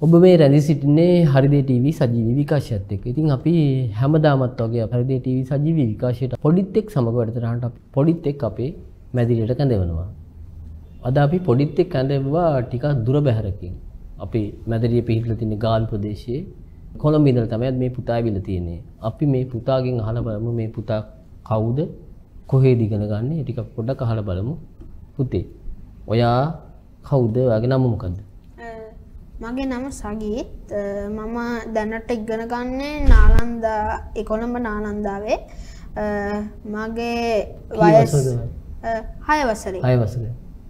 ඔබ මේ රැඳී සිටින්නේ හරිදේ ටීවී සජීවී විකාශයත් එක්ක. ඉතින් අපි හැමදාමත් වගේ හරිදේ ටීවී සජීවී විකාශයට පොඩිත් එක් සමග වැඩසටහනට අපි පොඩිත් එක් අපේ මැදිරියට කැඳවනවා. අද අපි පොඩිත් එක් කැඳවුවා ටිකක් දුර බැහැරකින්. අපි මැදිරිය පිහිටලා තියෙන ගාල් ප්‍රදේශයේ කොළඹ ඉඳලා තමයි මේ පුතා ඇවිල්ලා තියෙන්නේ. අපි මේ පුතාගෙන් අහලා බලමු මේ පුතා කවුද? කොහෙද ඉගෙන ගන්නේ? ටිකක් පොඩ්ඩක් අහලා බලමු. පුතේ, ඔයා කවුද? ඔයාගේ නම මොකද්ද? මගේ නම සගීත්. මම දැනට ඉගෙන ගන්නේ නාලන්දා කොළඹ නාලන්දාවේ. මගේ වයස 6 වසරේ. 6 වසරේ.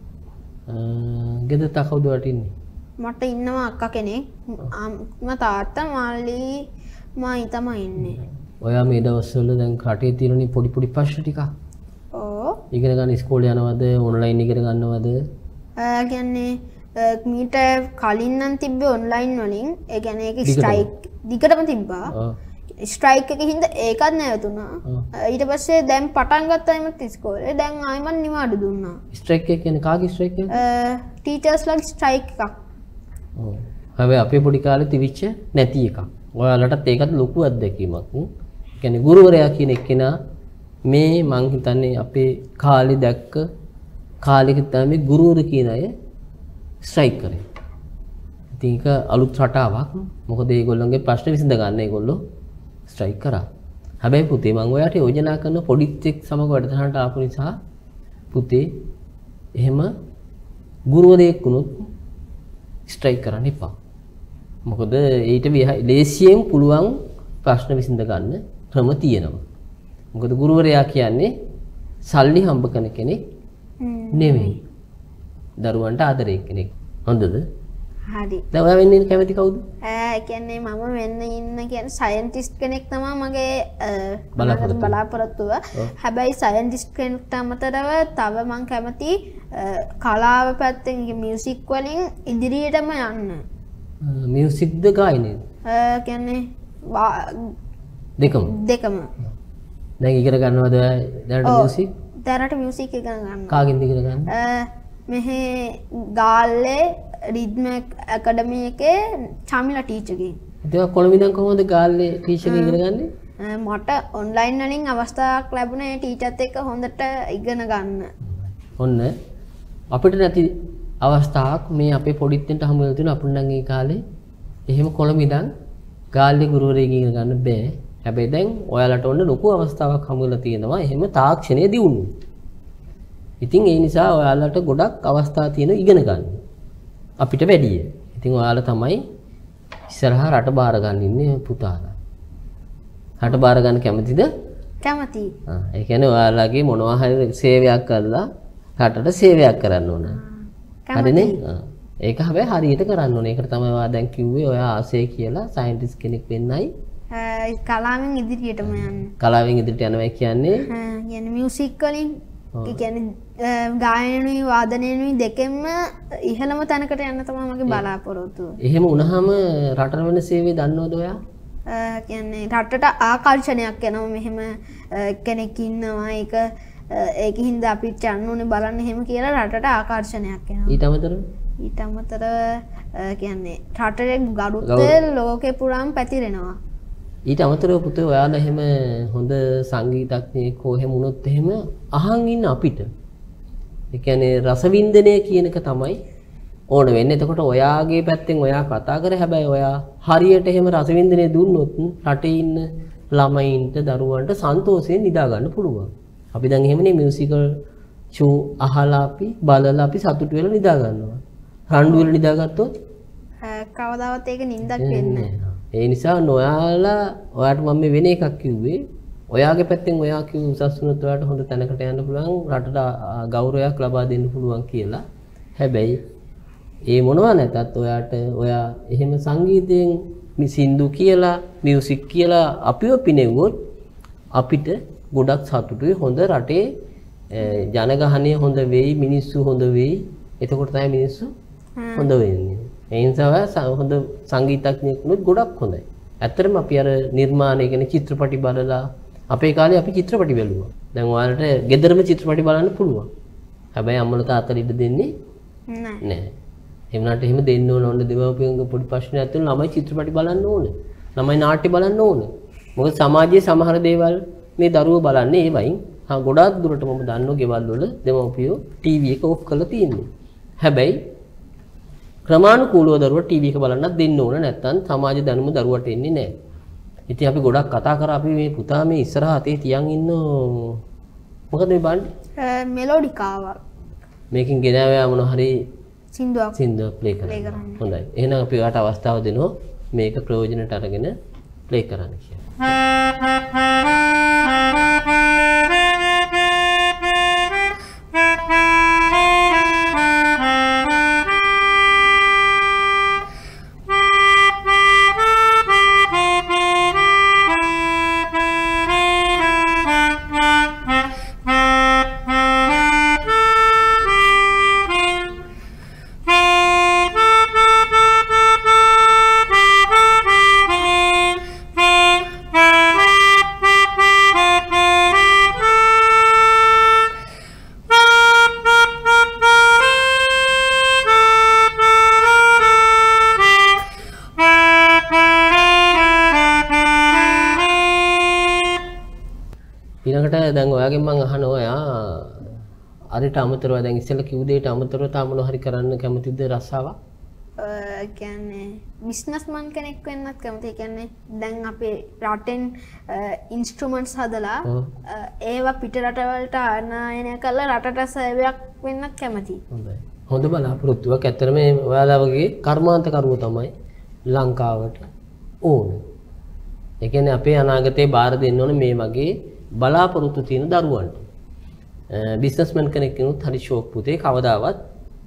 ගෙදර තා කවුද වටින්නේ? මට ඉන්නවා අක්කා කෙනෙක්. මම තාත්තා මාළි මයි තමයි ඉන්නේ. ඔයා මේ දවස්වල දැන් රටේ තියෙන පොඩි පොඩි ප්‍රශ්න ටික. ඔව්. ඉගෙන ගන්න ඉස්කෝලේ යනවද? ඔන්ලයින් ඉගෙන ගන්නවද? කියන්නේ මීට කලින් නම් තිබ්බේ ඔන්ලයින් වලින්. ඒ කියන්නේ ඒක ස්ට්‍රයික් දිගටම තිබ්බා. ස්ට්‍රයික් එකකින් හින්දා ඒකත් නැවතුණා. ඊට පස්සේ දැන් පටන් ගත්තා එමත් ඉස්කෝලේ. දැන් ආයෙමත් නිවාඩු දුන්නා. ස්ට්‍රයික් එක කියන්නේ කාගේ ස්ට්‍රයික් එකද? ටීචර්ස්ලාගේ ස්ට්‍රයික් එකක්. ඔව්. හැබැයි අපේ පොඩි කාලේ තිබිච්ච නැති එකක්. ඔයාලටත් ඒකත් ලොකු අත්දැකීමක්. ඒ කියන්නේ ගුරුවරයා කියන එක්කෙනා මේ මං හිතන්නේ අපේ කාලේ දැක්ක කාලෙක තමයි ගුරුවරු කියන අය ස්ට්‍රයික් කරේ. ඉතින් ඒක අලුත් රටාවක්. මොකද ඒගොල්ලන්ගේ ප්‍රශ්න විසඳ ගන්න ඒගොල්ලෝ ස්ට්‍රයික් කරා. හැබැයි පුතේ මම ඔයාට යෝජනා කරන පොඩිත් එක් සමග වැඩසටහනට ආපු නිසා පුතේ එහෙම ගුරුවරයෙක් වුණොත් ස්ට්‍රයික් කරන්න එපා. මොකද ඊට ලේසියෙන් පුළුවන් ප්‍රශ්න විසඳ ගන්න ක්‍රම තියෙනවා. මොකද ගුරුවරයා කියන්නේ සල්ලි හම්බ කරන කෙනෙක් නෙමෙයි. දරුවන්ට ආදරේ කෙනෙක්. හොඳද? හරි. දැන් ඔයා වෙන්න ඉන්න කැමති කවුද? කියන්නේ මම වෙන්න ඉන්න කියන්නේ සයන්ටිස්ට් කෙනෙක් තමයි මගේ බලාපොරොත්තුව. හැබැයි සයන්ටිස්ට් කෙනෙක්ට අමතරව තව මම කැමති කලාව පැත්තෙන් මියුසික් වලින් ඉදිරියටම යන්න. මියුසික්ද ගායනයද? කියන්නේ දෙකම. දැන් ඉගෙන ගන්නවද දැනට මියුසික්? දැනට මියුසික් ඉගෙන ගන්නවා. කාගෙන්ද ඉගෙන ගන්නේ? මෙහි ගාල්ලේ රිද්ම ඇකඩමි එකේ චාමිලා ටීචර්ගෙන්. ඒක කොළඹ ඉඳන් කොහොමද ගාල්ලේ ටීචර්ගෙන් ඉගෙන ගන්නේ? මට ඔන්ලයින් වලින් අවස්ථාවක් ලැබුණා ඒ ටීචර්ත් එක්ක හොඳට ඉගෙන ගන්න. ඔන්න අපිට නැති අවස්ථාවක් මේ අපේ පොඩිත්තෙන්ට හමු වෙලා තියෙනවා. අපුන් නම් ඒ කාලේ එහෙම කොළඹ ඉඳන් ගාල්ලේ ගුරුවරයෙක්ගෙන් ඉගෙන ගන්න බෑ. හැබැයි දැන් ඔයාලට ඔන්න ලොකු අවස්ථාවක් හමු වෙලා තියෙනවා. එහෙම තාක්ෂණය දියුණු. ඉතින් ඒ නිසා ඔයාලට ගොඩක් අවස්ථා තියෙන ඉගෙන ගන්න. අපිට වැඩිය. ඉතින් ඔයාලා තමයි ඉස්සරහා රට බාර ගන්න ඉන්නේ පුතාලා. රට බාර ගන්න කැමතිද? කැමතියි. ඒ කියන්නේ ඔයාලගේ මොනවා හරි සේවයක් කරලා රටට සේවයක් කරන්න ඕන. හරිනේ? ඒක හැබැයි හරියට කරන්න ඕනේ. ඒකට තමයි ඔයා දැන් කිව්වේ ඔයා ආසය කියලා සයන්ටිස්ට් කෙනෙක් වෙන්නයි. කලාවෙන් ඉදිරියටම යන්න. කලාවෙන් ඉදිරියට යනවා කියන්නේ කියන්නේ මියුසික් වලින් ඒ කියන්නේ ගායනනුයි වාදනයනුයි දෙකෙන්ම ඉහළම තැනකට යන්න තමයි මගේ බලාපොරොත්තුව. එහෙම වුණාම රටට වෙන සේවය දන්නවද ඔයා? කියන්නේ රටට ආකර්ෂණයක් එනවා මෙහෙම කෙනෙක් ඉන්නවා ඒකින්ද අපිට යන්න ඕනේ බලන්න එහෙම කියලා රටට ආකර්ෂණයක් එනවා. ඊට අමතරව කියන්නේ රටේ ගරුත්වය ලෝකේ පුරාම පැතිරෙනවා. ඊට අමතරව පුතේ ඔයාලා එහෙම හොඳ සංගීතඥයෙක් හෝ එහෙම වුණොත් එහෙම අහන් ඉන්න අපිට. ඒ කියන්නේ රසවින්දනය කියන එක තමයි ඕන වෙන්නේ. එතකොට ඔයාගේ පැත්තෙන් ඔයා කතා කරේ හැබැයි ඔයා හරියට එහෙම රසවින්දනය දුන්නොත් රටේ ඉන්න ළමයින්ට දරුවන්ට සන්තෝෂයෙන් නිදා ගන්න පුළුවන්. අපි දැන් එහෙමනේ මියුසිකල් ෂෝ අහලා අපි බලලා අපි සතුටු වෙලා නිදා ගන්නවා. රණ්ඩු වෙලා නිදාගත්තොත් කවදාවත් ඒක නිින්දක් වෙන්නේ නැහැ. ඒ නිසා ඔයාට මම මේ වෙන එකක් කිව්වේ ඔයාගේ පැත්තෙන් ඔයා කිව්ව උසස් වුණොත් ඔයාට හොඳ තැනකට යන්න පුළුවන් රටට ගෞරවයක් ලබා දෙන්න පුළුවන් කියලා. හැබැයි ඒ මොනවා නැතත් ඔයා එහෙම සංගීතයෙන් සින්දු කියලා මියුසික් කියලා අපිව පිනෙව්වොත් අපිට ගොඩක් සතුටුයි. හොඳ රටේ ජනගහනය හොඳ වෙයි, මිනිස්සු හොඳ වෙයි. එතකොට තමයි මිනිස්සු හොඳ වෙන්නේ. ඒ නිසා හොඳ සංගීතඥයෙක් වුණොත් ගොඩක් හොඳයි. ඇත්තටම අපි අර නිර්මාණය කියන්නේ චිත්‍රපටි බලලා අපේ කාලේ අපි චිත්‍රපටි බැලුවා. දැන් ඔයාලට ගෙදරම චිත්‍රපටි බලන්න පුළුවන්. හැබැයි අම්මලා තාත්තලා ඉඩ දෙන්නේ නැහැ. එහෙම නැත්නම් එහෙම දෙන්න ඕන දෙමව්පියන්ගේ පොඩි ප්‍රශ්නයක් තියෙනවා ළමයි චිත්‍රපටි බලන්න ඕනේ. ළමයි නාට්‍ය බලන්න ඕනේ. මොකද සමාජයේ සමහර දේවල් මේ දරුවෝ බලන්නේ ඒ වයින්. ගොඩාක් දුරට මම දන්නවා ගෙවල් වල දෙමව්පියෝ ටීවී එක ඕෆ් කරලා තියෙන්නේ. හැබැයි ක්‍රමානුකූලව දරුවා ටීවී එක බලන්නත් දෙන්න ඕන නැත්නම් සමාජ දැනුම දරුවට එන්නේ නැහැ. ඉතින් අපි ගොඩක් කතා කරා අපි මේ පුතා මේ ඉස්සරහ අතේ තියන් ඉන්න මොකද මේ බන්නේ? මෙලෝඩිකාවක්. මේකෙන් ගෙනාවා මොන හරි සින්දුවක් ප්ලේ කරන්න. හොඳයි. එහෙනම් අපි ඔයාලට අවස්ථාව දෙනවා මේක ප්‍රයෝජනට අරගෙන ප්ලේ කරන්න කියලා. ඊළඟට දැන් ඔයාගෙන් මම අහනවා ඔයා අරිට අමතරව දැන් ඉස්සෙල්ලා කිව් දෙයට අමතරව තා මොනවා හරි කරන්න කැමතිද රස්සාවක්? කියන්නේ බිස්නස්මන් කෙනෙක් වෙන්නත් කැමතියි. කියන්නේ දැන් අපේ රටෙන් ඉන්ස්ට්‍රුමන්ට්ස් හදලා ඒවා පිට රටවලට ආනයනය කරලා රටට සේවයක් වෙන්නත් කැමතියි. හොඳයි. හොඳ බලාපොරොත්තුවක්. ඇත්තටම ඔයාලා වගේ කර්මාන්තකරුවෝ තමයි ලංකාවට ඕනේ. ඒ කියන්නේ අපේ අනාගතේ බාර දෙන්න ඕනේ මේ වගේ බලාපොරොත්තු තියෙන දරුවන්ට. බිස්නස්මන් කෙනෙක් කෙනුත් හරි ෂෝක් පුතේ කවදාවත්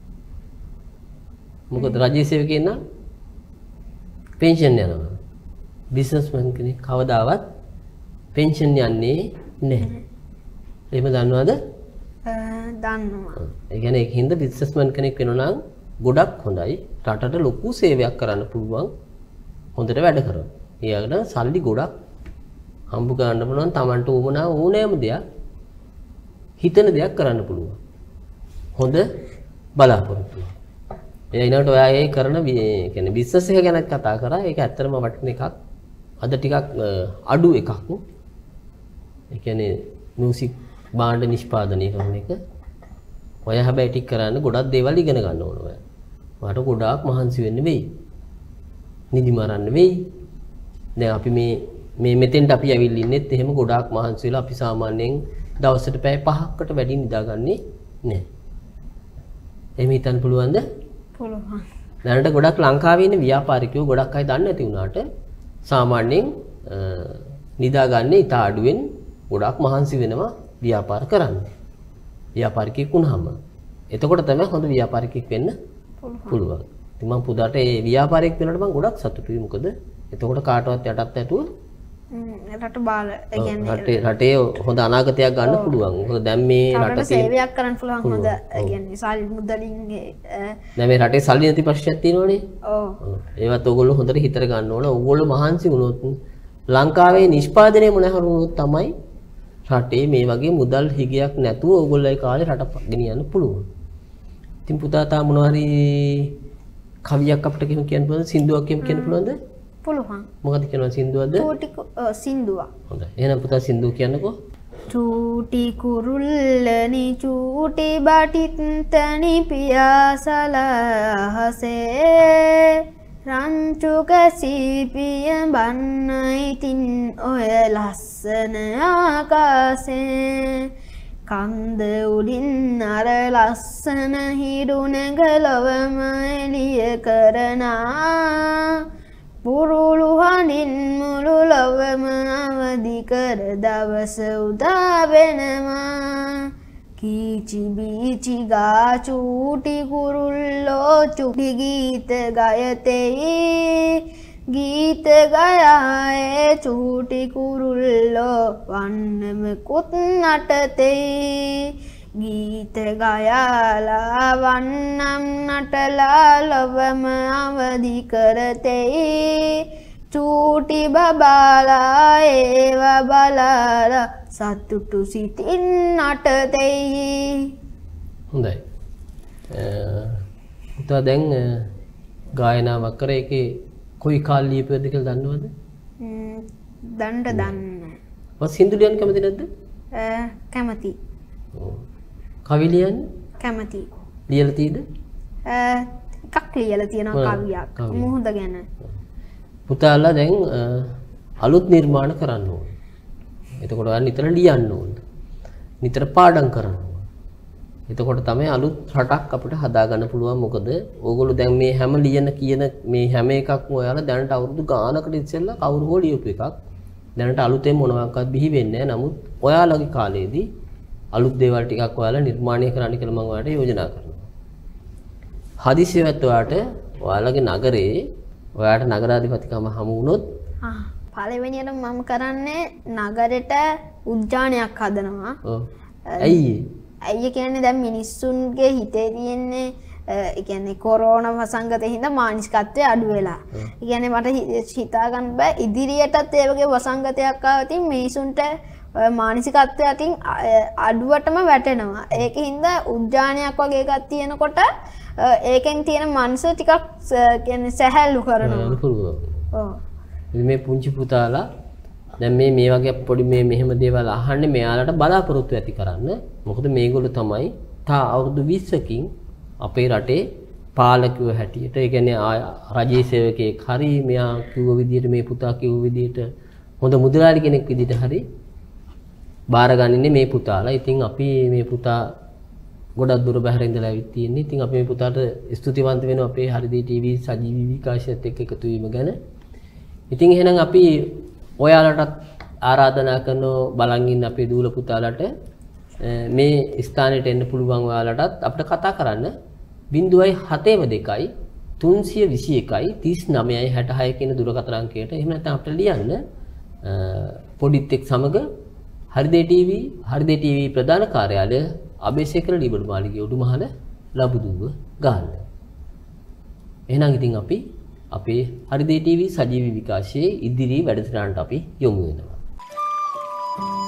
මොකද රජයේ සේවකයන් නම් පෙන්ෂන් යනවා. බිස්නස්මන් කෙනෙක් කවදාවත් පෙන්ෂන් යන්නේ නැහැ. එහෙම දන්නවද? දන්නවා. ඒ කියන්නේ ඒකින්ද බිස්නස්මන් කෙනෙක් වෙනවා නම් ගොඩක් හොඳයි. රටට ලොකු සේවයක් කරන්න පුළුවන්. හොඳට වැඩ කරනවා. ඊයකට සල්ලි ගොඩක් හම්බ කරන්න පුළුවන්. Tamanට උවමනා ඕනෑම දෙයක් හිතන දෙයක් කරන්න පුළුවන්. හොඳ බලාපොරොත්තු. ඊළඟට ඔයා ඒ කරන කියන්නේ බිස්නස් එක ගැන කතා කරා. ඒක ඇත්තටම වටින එකක්. අද ටිකක් අඩු එකක්. ඒ කියන්නේ මියුසික් භාණ්ඩ නිෂ්පාදනය කරන එක. ඔයා හැබැයි ටික කරන්න ගොඩක් දේවල් ඉගෙන ගන්න ඕන ඔයා. මට ගොඩාක් මහන්සි වෙන්න වෙයි. නිදි මරන්න වෙයි. දැන් අපි මේ මෙතෙන්ට අපි ඇවිල්ලා ඉන්නෙත් එහෙම ගොඩාක් මහන්සි වෙලා අපි සාමාන්‍යයෙන් දවසට පැය 5කට වැඩි නිදාගන්නේ නැහැ. එහෙම හිතන්න පුළුවන්ද? පුළුවන්. දැනට ගොඩක් ලංකාවේ ඉන්න ව්‍යාපාරිකයෝ ගොඩක් අය දන්නේ නැති වුණාට සාමාන්‍යයෙන් නිදාගන්නේ ඉතා අඩුවෙන් ගොඩක් මහන්සි වෙනවා ව්‍යාපාර කරන්න. ව්‍යාපාරිකයෙක් වුණාම. එතකොට තමයි හොඳ ව්‍යාපාරිකයෙක් වෙන්න පුළුවන්. ඉතින් මම පුදාට ඒ ව්‍යාපාරිකයෙක් වෙනකොට මම ගොඩක් සතුටුයි. මොකද එතකොට කාටවත් යටත් ඇතුව රට බාල ඒ කියන්නේ රටේ හොඳ අනාගතයක් ගන්න පුළුවන්. මොකද දැන් මේ රට සේවයක් කරන්න පුළුවන් හොඳ ඒ කියන්නේ සල්ලි මුදලින් දැන් මේ රටේ සල්ලි නැති ප්‍රශ්නයක් තියෙනවනේ. ඔව්. ඒවත් ඕගොල්ලෝ හොඳට හිතර ගන්න ඕන. ඕගොල්ලෝ මහන්සි වුණොත් ලංකාවේ නිෂ්පාදනය මොන හරුනොත් තමයි රටේ මේ වගේ මුදල් හිගයක් නැතුව ඕගොල්ලෝ ඒ කාලේ රට ගෙනියන්න පුළුවන්. ඉතින් පුතා තා මොනවා හරි කවියක් අපිට කියන්න පුළුවන්ද? සින්දුවක් කියන්න පුළුවන්ද? පුළුවන්. මොකද කියනවා සින්දුවද? සින්දුවක්. හොඳයි. එහෙනම් පුතා සින්දුව කියන්නකෝ. චූටි කුරුල්ලනි චූටි බටිත්තනි පියාසලහසේ රංචු කැසිපිය බන්න ඉතින් ඔය ලස්සන ආකාසේ කන්ද උඩින් අර ලස්සන හිරු නැගලවම එළිය කරනා පුරුළු හඬින් මුළු ලොවම අවදි කර දවස උදා වෙනවා කීචි බීචි ගා චූටි කුරුල්ලෝ චුටි ගීත ගයතෙයි ගීත ගයායේ චූටි කුරුල්ලෝ වන්නම කුත් නටතෙයි ගීත ගයාලා වන්නම් නටලා ලොවම අවදි කරතෙයි චූටි බබාලා ඒවා බලාලා සතුටු සිතින් නටතෙයි. හොඳයි. පුතා දැන් ගායනාවක් කර ඒකේ කොයි කාලේ ලියපුවද කියලා දන්නවද? දන්නේ. ඔය සින්දු ලියන්න කැමති නැද්ද? කැමති. ඔව්. කවි ලියන්න? කැමති. ලියලා තියෙද? එකක් ලියලා තියෙනවා කවියක්. මුහුද ගැන. පුතාලා දැන් අලුත් නිර්මාණ කරන්න ඕනේ. එතකොට ඔයාලා නිතර ලියන්න ඕනේ. නිතර පාඩම් කරන්න ඕනේ. එතකොට තමයි අලුත් රටක් අපිට හදාගන්න පුළුවන්. මොකද ඕගොල්ලෝ දැන් මේ හැම ලියන කියන මේ හැම එකක්ම ඔයාලා දැනට අවුරුදු ගානකට ඉස්සෙල්ලා කවුරු හෝ ලියපු එකක්. දැනට අලුතෙන් මොනවාක්වත් බිහි වෙන්නේ නැහැ. නමුත් ඔයාලගේ කාලේදී අලුත් දේවල් ටිකක් ඔයාලා නිර්මාණය කරන්න කියලා මම ඔයාලට යෝජනා කරනවා. හදිසියෙවත් ඔයාලගේ නගරේ ඔයාලට නගරාධිපතිකම හමු වුණොත් පළවෙනියට මම කරන්නේ නගරෙට උද්‍යානයක් හදනවා. ඔව්. ඇයි? ඇයි කියන්නේ දැන් මිනිස්සුන්ගේ හිතේ තියෙන්නේ ඒ කියන්නේ කොරෝනා වසංගතේ හින්දා මානසිකත්වය අඩු වෙලා. ඒ කියන්නේ මට හිතා ගන්න බෑ ඉදිරියටත් ඒ වගේ වසංගතයක් ආවතින් මිනිසුන්ට මානසිකත්වය අතින් අඩුවටම වැටෙනවා. ඒකින්ද උද්‍යානයක් වගේ එකක් තියෙනකොට ඒකෙන් තියෙන මනස ටිකක් කියන්නේ සැහැල්ලු කරනවා. ඔව්. මේ පුංචි පුතාලා දැන් මේ වගේ පොඩි මෙහෙම දේවල් අහන්නේ මෙයාලට බලාපොරොත්තු ඇති කරන්න. මොකද මේගොල්ලෝ තමයි තා අවුරුදු 20කින් අපේ රටේ පාලකයෝ හැටියට ඒ කියන්නේ රජයේ සේවකයෙක් හරි මෙයා කිව්ව විදිහට මේ පුතා කිව්ව විදිහට හොඳ මුදලාලි කෙනෙක් විදිහට හරි බාරගන්නේ මේ පුතාලා. ඉතින් අපි මේ පුතා ගොඩක් දුර බැහැර ඉඳලා ඇවිත් තියෙන්නේ. ඉතින් අපි මේ පුතාට ස්තුතිවන්ත වෙනවා අපේ හරිදී ටීවී සජීවී විකාශයත් එක්ක එකතු වීම ගැන. ඉතින් එහෙනම් අපි ඔයාලටත් ආරාධනා කරනවා බලන් ඉන්න අපේ දූල පුතාලට මේ ස්ථානෙට එන්න පුළුවන් ඔයාලටත් අපිට කතා කරන්න 0.72 321 39 66 කියන දුරකථන අංකයට. එහෙම නැත්නම් අපිට ලියන්න පොඩිත් එක් සමග හරිදේ ටීවී ප්‍රධාන කාර්යාලය අබේසේකර ලිබඩු මාලිගයේ උඩුමහල ලබුදුව ගාල්ල. එහෙනම් ඉතින් අපි අපේ හරිදේ ටීවී සජීවී විකාශයේ ඉදිරි වැඩසටහනට අපි යොමු වෙනවා.